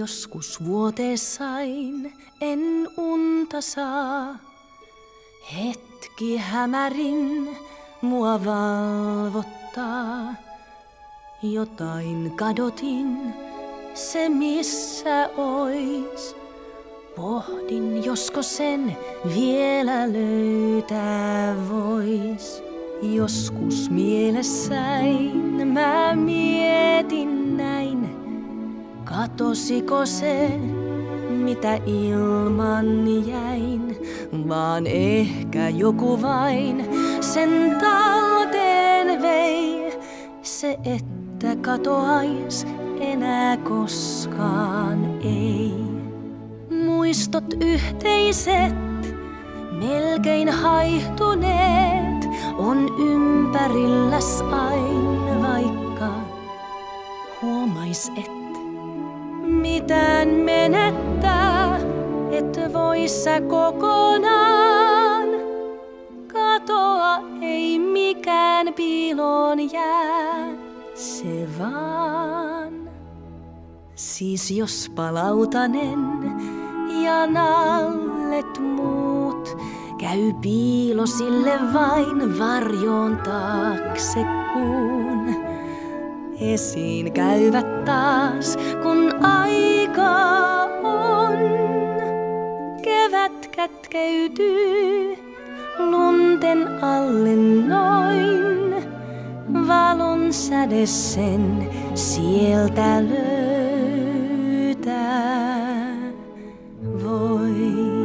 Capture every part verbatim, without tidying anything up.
Joskus vuoteessain en unta saa. Hetki hämärin mua valvottaa. Jotain kadotin, se missä ois. Pohdin, josko sen vielä löytää vois. Joskus mielessäin mä mietin näin. Katosiko se, mitä ilman jäin, vaan ehkä joku vain sen talteen vei. Se, että katoais enää koskaan ei. Muistot yhteiset, melkein haihtuneet, on ympärilläs aina, vaikka huomais et mitään menettää, et vois sä kokonaan. Katoa ei mikään piiloon jää, se vaan. Siis jos palautanen ja nallet muut, käy piilosille vain varjoon taakse kuun. Esiin käyvät taas, kun aikaa on. Kevät kätkeytyy lunten alle noin. Valon säde sen sieltä löytää voi.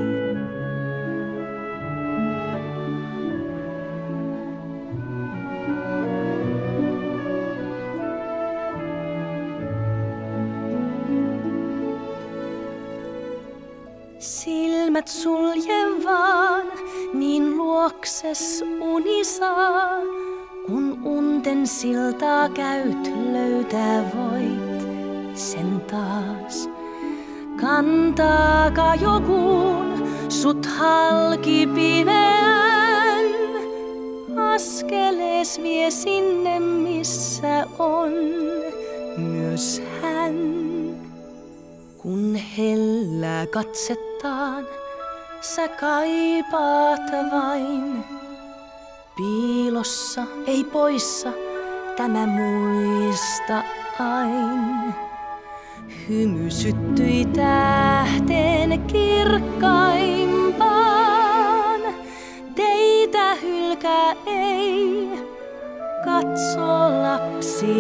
Silmät sulje vaan, niin luokses uni saa. Kun unten siltaa käyt, löytää voit sen taas. Kantaaka jokuun sut halki pimeän. Askelees vie sinne, missä on myös hän. Kun hellää katsettaan, sä kaipaat vain. Piilossa ei poissa, tämä muista ain. Hymy syttyi tähten kirkkaimpaan. Teitä hylkää ei, katso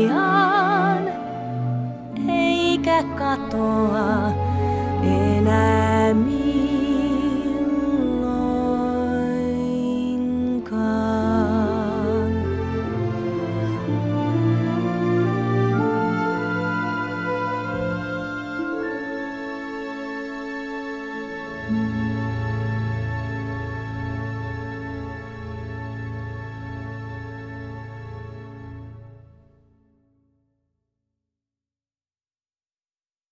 lapsiaan. Eikä katoa enää.